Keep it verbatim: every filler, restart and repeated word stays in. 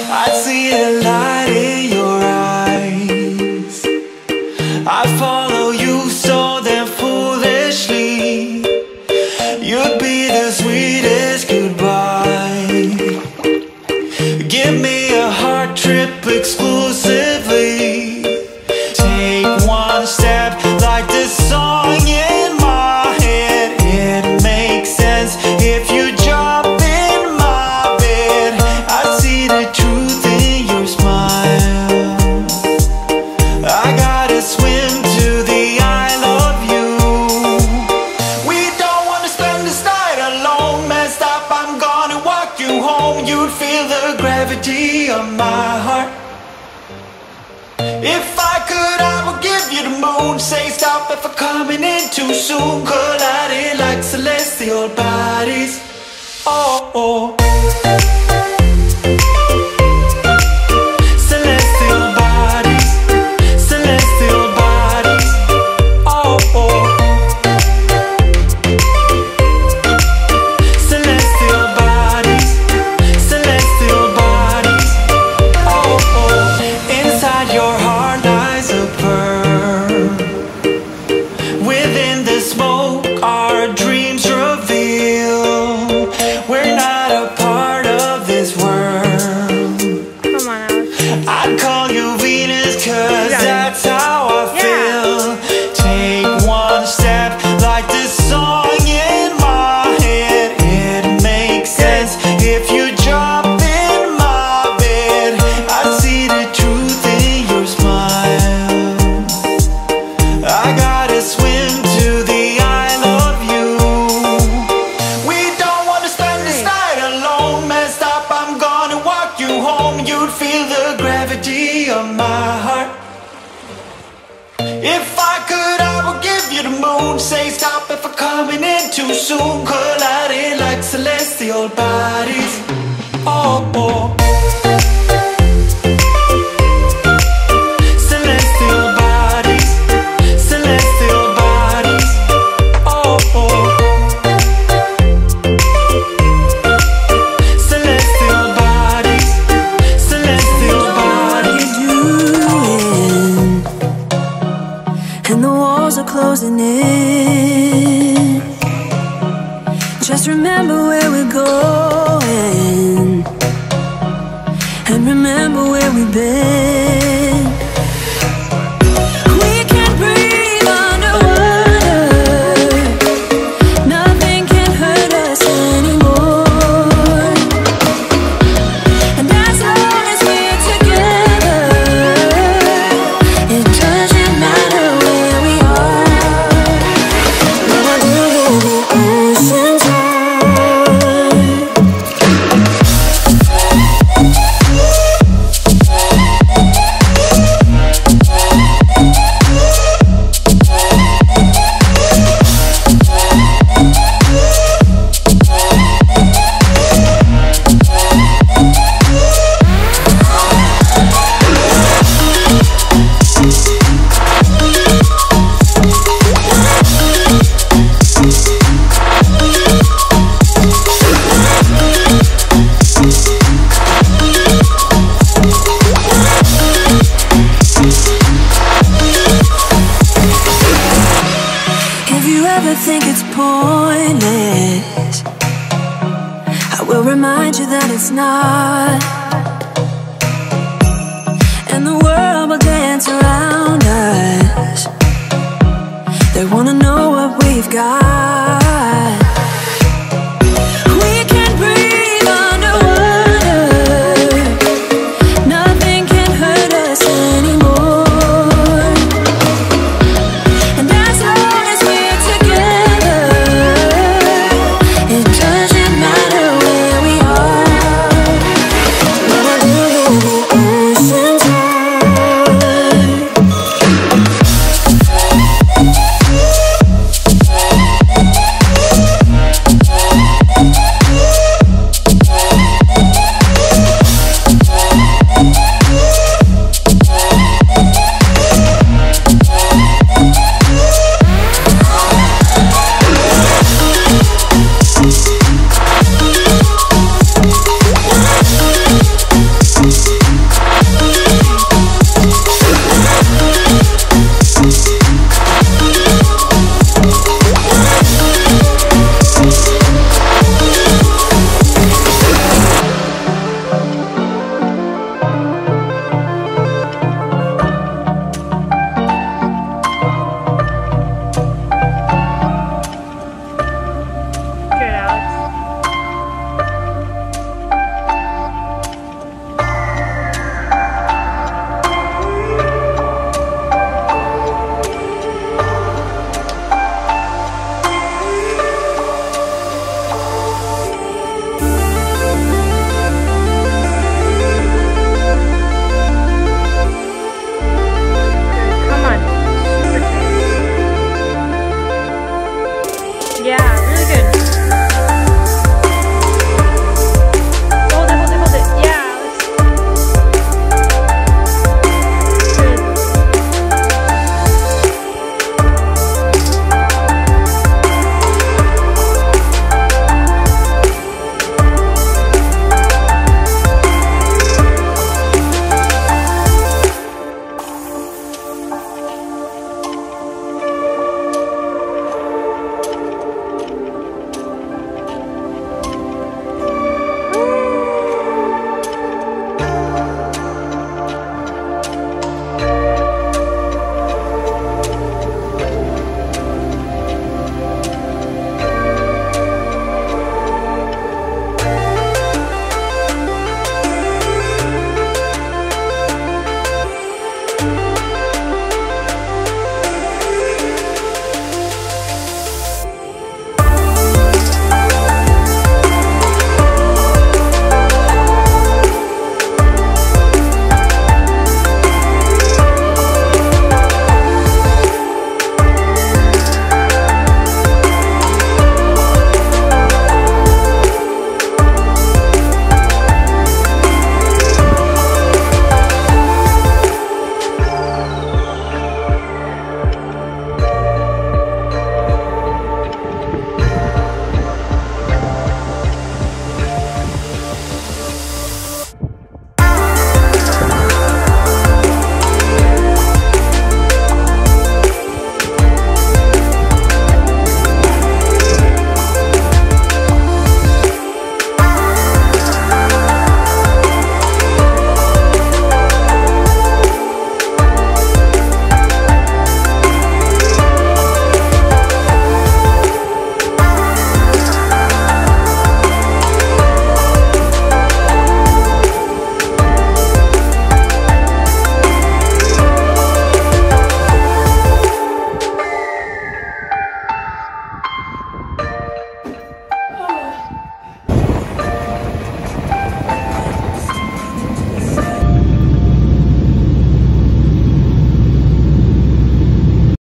I see a light in your eyes. I follow you so damn foolishly. You'd be the sweetest goodbye. Give me a heart trip exclusively. Take one step like the song in my head. It makes sense if you jump in my bed. I see the truth in your smile. I gotta swim to the I love you. We don't wanna spend this night alone. Messed up, I'm gonna walk you home. You'd feel the gravity of my heart. If I could, I would give you the moon. Say stop if I'm coming in too soon. Colliding like celestial bodies. Oh, oh. Celestial bodies. Celestial bodies. Oh, oh. Celestial bodies. Celestial bodies. Oh, oh. Inside your heart lies a pearl. Within the smoke our dreams reveal. We're not a part of this world. Come on, Alex. I'd call you Venus, cause that's how I feel. Take one step like the song in my head. It makes sense if you jump in my bed. I see the truth in your smile. I gotta swim to the I love you. We don't wanna spend this night alone. Messed up, I'm gonna walk you home. You'd feel the gravity of my heart. If I could, I would give you the moon. Say stop if I'm coming in too soon. Colliding like celestial bodies. Oh, oh. Celestial bodies. Celestial bodies. Oh, oh. Celestial bodies. Celestial bodies. Doing, and the walls are closing in. Just remember where we're going, and remember where we've been. We can breathe underwater. Nothing can hurt us anymore. And as long as we're together, it doesn't matter where we are. But I will the ocean's heart. If you ever think it's pointless, I will remind you that it's not. And the world will dance around us. They wanna know what we've got.